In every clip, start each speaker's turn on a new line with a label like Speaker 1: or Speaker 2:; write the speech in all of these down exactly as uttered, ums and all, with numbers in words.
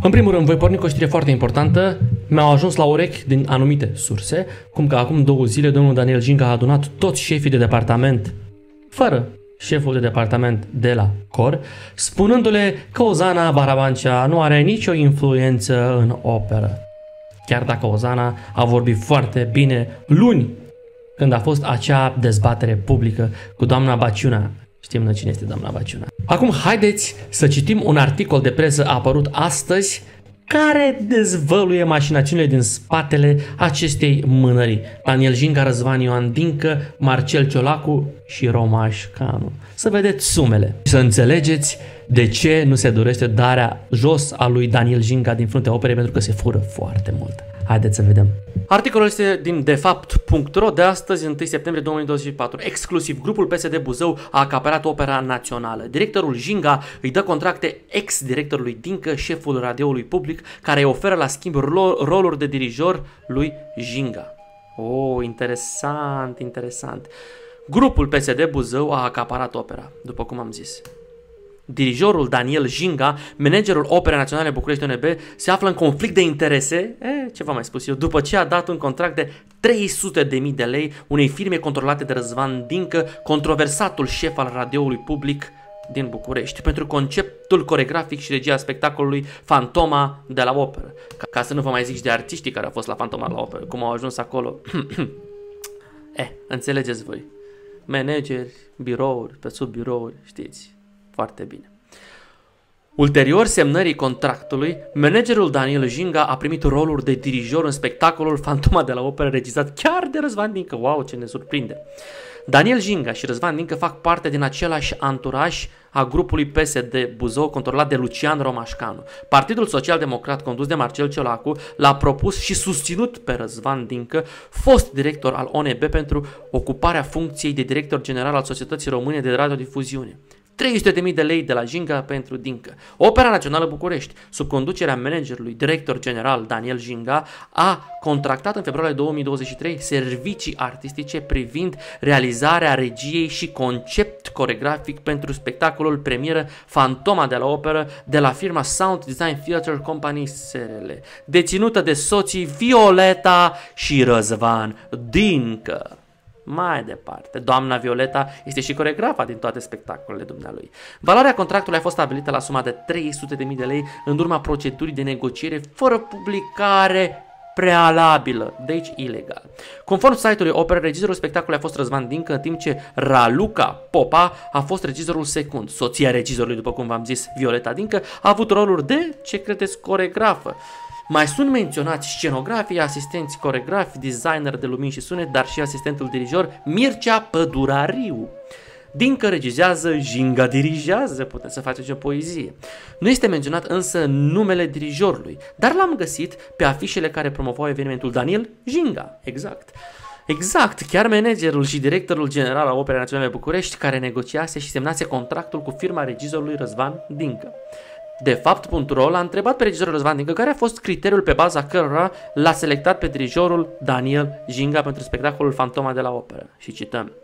Speaker 1: În primul rând, voi porni cu o știre foarte importantă. Mi-au ajuns la urechi din anumite surse, cum că acum două zile domnul Daniel Ginga a adunat toți șefii de departament, fără șeful de departament de la cor, spunându-le că Ozana Barabancea nu are nicio influență în operă. Chiar dacă Ozana a vorbit foarte bine luni, când a fost acea dezbatere publică cu doamna Baciuna. Știm noi cine este doamna Baciuna. Acum haideți să citim un articol de presă apărut astăzi care dezvăluie mașinațiunile din spatele acestei mânării. Daniel Ginga, Răzvan Ioan Dincă, Marcel Ciolacu și Romaș Canu. Să vedeți sumele. Să înțelegeți de ce nu se dorește darea jos a lui Daniel Ginga din fruntea operei, pentru că se fură foarte mult. Haideți să vedem. Articolul este din defapt punct ro de astăzi, întâi septembrie două mii douăzeci și patru. Exclusiv, grupul P S D Buzău a acaparat Opera Națională. Directorul Ginga îi dă contracte ex-directorului Dincă, șeful radioului public, care îi oferă la schimb roluri de dirijor lui Ginga. Oh, interesant, interesant. Grupul P S D Buzău a acaparat opera, după cum am zis. Dirijorul Daniel Ginga, managerul Operei Naționale București O N B, se află în conflict de interese, e, ce v-am mai spus eu, după ce a dat un contract de trei sute de mii de lei unei firme controlate de Răzvan Dincă, controversatul șef al radioului public din București, pentru conceptul coregrafic și regia spectacolului Fantoma de la Operă. Ca, ca să nu vă mai zic și de artiștii care au fost la Fantoma de la Operă, cum au ajuns acolo. Eh, înțelegeți voi. Manageri, birouri, pe sub birouri, știți foarte bine. Ulterior semnării contractului, managerul Daniel Ginga a primit rolul de dirijor în spectacolul Fantoma de la Operă, regizat chiar de Răzvan Dincă. Wow, ce ne surprinde! Daniel Ginga și Răzvan Dincă fac parte din același anturaj a grupului P S D Buzău, controlat de Lucian Romașcanu. Partidul Social Democrat, condus de Marcel Ciolacu, l-a propus și susținut pe Răzvan Dincă, fost director al O N B, pentru ocuparea funcției de director general al Societății Române de Radiodifuziune. trei sute de mii de lei de la Ginga pentru Dincă. Opera Națională București, sub conducerea managerului director general Daniel Ginga, a contractat în februarie două mii douăzeci și trei servicii artistice privind realizarea regiei și concept coregrafic pentru spectacolul premieră Fantoma de la Operă de la firma Sound Design Theatre Company S R L, deținută de soții Violeta și Răzvan Dincă. Mai departe, doamna Violeta este și coregrafa din toate spectacolele dumnealui. Valoarea contractului a fost stabilită la suma de trei sute de mii de lei în urma procedurii de negociere fără publicare prealabilă, deci ilegal. Conform site-ului Opera, regizorul spectacolului a fost Răzvan Dincă, în timp ce Raluca Popa a fost regizorul secund. Soția regizorului, după cum v-am zis, Violeta Dincă, a avut roluri de, ce credeți, coregrafă. Mai sunt menționați scenografii, asistenți coregrafi, designer de lumini și sunet, dar și asistentul dirijor Mircea Pădurariu. Dincă regizează, Ginga dirigează, puteți să faceți o poezie. Nu este menționat însă numele dirijorului, dar l-am găsit pe afișele care promovau evenimentul Daniel Ginga, exact. Exact, chiar managerul și directorul general al Operei Naționale București, care negociase și semnase contractul cu firma regizorului Răzvan Dincă. De fapt punct ro l-a întrebat pe regizorul Răzvan Dincă care a fost criteriul pe baza cărora l-a selectat pe dirijorul Daniel Ginga pentru spectacolul Fantoma de la Operă. Și cităm: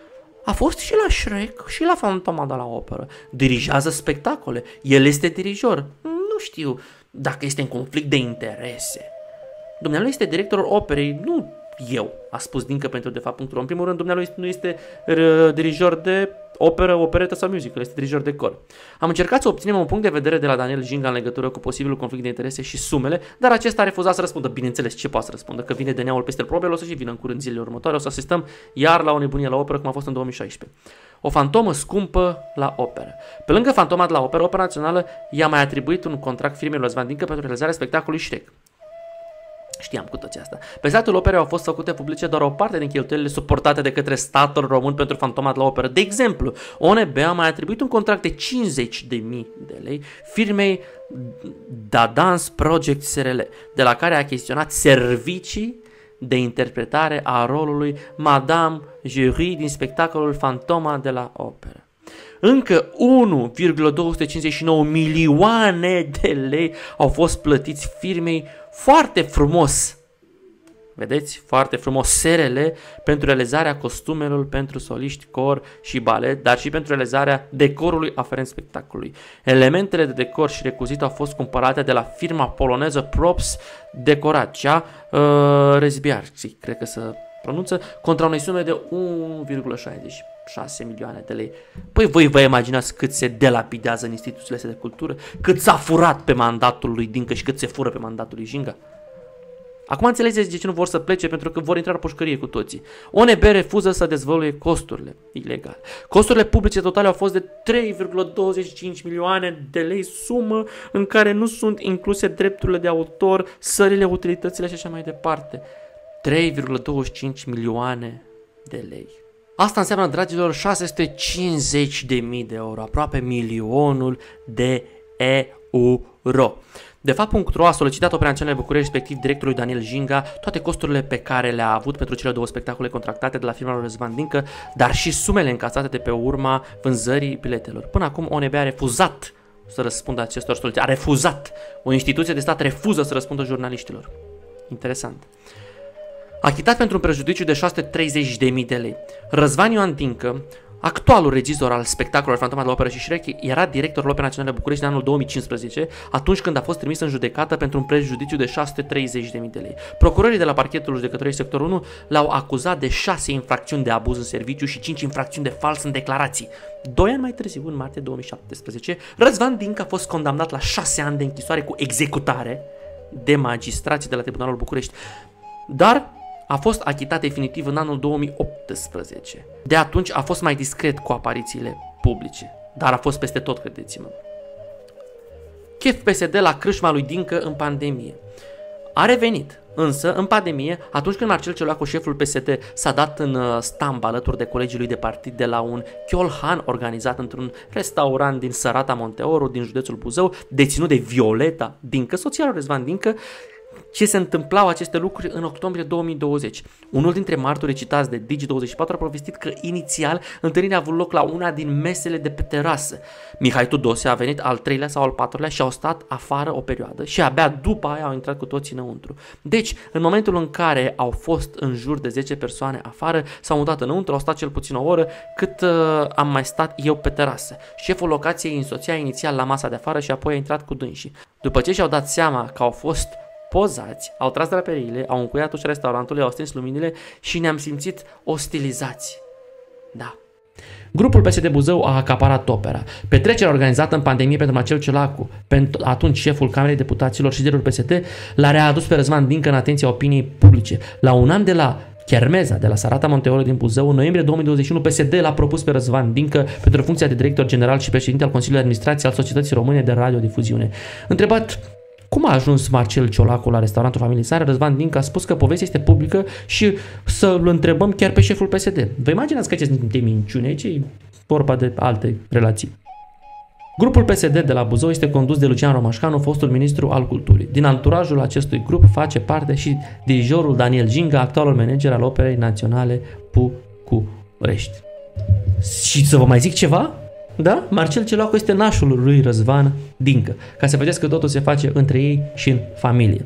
Speaker 1: a fost și la Shrek și la Fantoma de la Operă. Dirigează spectacole. El este dirijor. Nu știu dacă este în conflict de interese. Dumnealui este directorul operei, nu eu, a spus Dincă pentru de fapt punct ro. În primul rând, dumnealui nu este dirijor de operă, operetă sau musical, este dirijor de cor. Am încercat să obținem un punct de vedere de la Daniel Ginga în legătură cu posibilul conflict de interese și sumele, dar acesta a refuzat să răspundă. Bineînțeles, ce poate să răspundă? Că vine D N A-ul peste probele, o să și vină în curând zilele următoare, o să asistăm iar la o nebunie la operă, cum a fost în două mii șaisprezece. O fantomă scumpă la operă. Pe lângă Fantoma de la Operă, Opera Națională i-a mai atribuit un contract firmei lui Răzvan Dincă pentru realizarea spectacolului Shrek. Știam cu toții asta. Pe site-ul operei au fost făcute publice doar o parte din cheltuielile suportate de către statul român pentru Fantoma de la Operă. De exemplu, O N B a mai atribuit un contract de cincizeci de mii de lei firmei Da Dance Project S R L, de la care a chestionat servicii de interpretare a rolului Madame Jury din spectacolul Fantoma de la Operă. Încă unu virgulă două sute cincizeci și nouă milioane de lei au fost plătiți firmei foarte frumos. Vedeți? Foarte frumos. Serele pentru realizarea costumelor pentru soliști, cor și balet, dar și pentru realizarea decorului aferent spectacolului. Elementele de decor și recuzit au fost cumpărate de la firma poloneză Props Decorația uh, Rezbiarski, cred că se pronunță, contra unei sume de unu virgulă șaizeci și șase milioane de lei. Păi voi vă imaginați cât se delapidează în instituțiile astea de cultură? Cât s-a furat pe mandatul lui Dincă și cât se fură pe mandatul lui Jinga? Acum înțelegeți de ce nu vor să plece, pentru că vor intra la pușcărie cu toții. O N B refuză să dezvăluie costurile ilegale. Costurile publice totale au fost de trei virgulă douăzeci și cinci milioane de lei, sumă în care nu sunt incluse drepturile de autor, sările, utilitățile și așa mai departe. trei virgulă douăzeci și cinci milioane de lei. Asta înseamnă, dragilor, șase sute cincizeci de mii de euro, aproape milionul de euro. De fapt, punct ro a solicitat operațiunile București, respectiv directorului Daniel Jinga, toate costurile pe care le-a avut pentru cele două spectacole contractate de la firma lui Răzvan Dincă, dar și sumele încasate de pe urma vânzării biletelor. Până acum, O N B a refuzat să răspundă acestor solicitări. A refuzat! O instituție de stat refuză să răspundă jurnaliștilor. Interesant. Achitat pentru un prejudiciu de șase sute treizeci de mii de lei. Răzvan Ioan Dincă, actualul regizor al spectacolelor Fantoma de la Operă și Shrek, era directorul Operei Naționale București în anul două mii cincisprezece, atunci când a fost trimis în judecată pentru un prejudiciu de șase sute treizeci de mii de lei. Procurorii de la parchetul judecătorii sectorul unu l-au acuzat de șase infracțiuni de abuz în serviciu și cinci infracțiuni de fals în declarații. Doi ani mai târziu, în martie două mii șaptesprezece, Răzvan Dincă a fost condamnat la șase ani de închisoare cu executare de magistrații de la Tribunalul București. Dar a fost achitat definitiv în anul două mii optsprezece. De atunci a fost mai discret cu aparițiile publice, dar a fost peste tot, credeți-mă. Chef P S D la crâșma lui Dincă în pandemie. A revenit, însă, în pandemie, atunci când Marcel Ciolacu, șeful P S D, s-a dat în stamb alături de colegii lui de partid de la un Chiolhan organizat într-un restaurant din Sărata Monteoru, din județul Buzău, deținut de Violeta Dincă, soția lui Răzvan Dincă. Ce se întâmplau aceste lucruri în octombrie două mii douăzeci. Unul dintre martorii citați de Digi douăzeci și patru a povestit că inițial întâlnirea a avut loc la una din mesele de pe terasă. Mihai Tudose a venit al treilea sau al patrulea și au stat afară o perioadă și abia după aia au intrat cu toții înăuntru. Deci, în momentul în care au fost în jur de zece persoane afară, s-au mutat înăuntru, au stat cel puțin o oră, cât uh, am mai stat eu pe terasă. Șeful locației însoțea inițial la masa de afară și apoi a intrat cu dânsii. După ce și-au dat seama că au fost pozați, au tras draperiile, au încuiat ușa restaurantului, au stins luminile și ne-am simțit ostilizați. Da. Grupul P S D Buzău a acaparat opera. Petrecerea organizată în pandemie pentru Marcel Ciolacu, pentru atunci șeful Camerei Deputaților și liderul P S D, l-a readus pe Răzvan Dincă în atenția opiniei publice. La un an de la Chermeza de la Sărata Monteoru din Buzău, în noiembrie două mii douăzeci și unu, P S D l-a propus pe Răzvan Dincă pentru funcția de director general și președinte al Consiliului de Administrație al Societății Române de Radiodifuziune. Întrebat cum a ajuns Marcel Ciolacu la restaurantul familiei sale, Răzvan Dincă a spus că povestea este publică și să-l întrebăm chiar pe șeful P S D. Vă imaginați că acest de minciune, aici e vorba de alte relații. Grupul P S D de la Buzău este condus de Lucian Romașcanu, fostul ministru al culturii. Din anturajul acestui grup face parte și dirijorul Daniel Jinga, actualul manager al Operei Naționale București. Și să vă mai zic ceva? Da? Marcel Ciolacu este nașul lui Răzvan Dincă, ca să vedeți că totul se face între ei și în familie.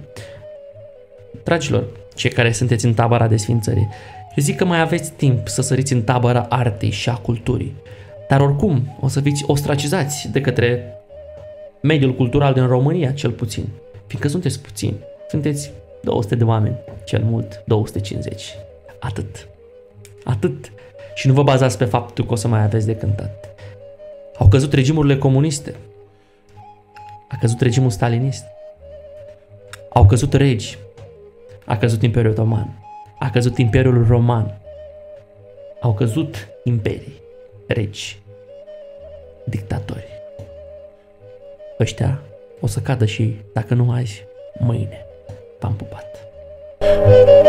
Speaker 1: Dragilor, cei care sunteți în tabăra desfințării, eu zic că mai aveți timp să săriți în tabăra artei și a culturii, dar oricum o să fiți ostracizați de către mediul cultural din România, cel puțin, fiindcă sunteți puțini, sunteți două sute de oameni, cel mult două sute cincizeci. Atât. Atât. Și nu vă bazați pe faptul că o să mai aveți de cântat. Au căzut regimurile comuniste, a căzut regimul stalinist, au căzut regi, a căzut Imperiul Otoman, a căzut Imperiul Roman, au căzut imperii, regi, dictatori. Ăștia o să cadă și, dacă nu azi, mâine. V-am pupat.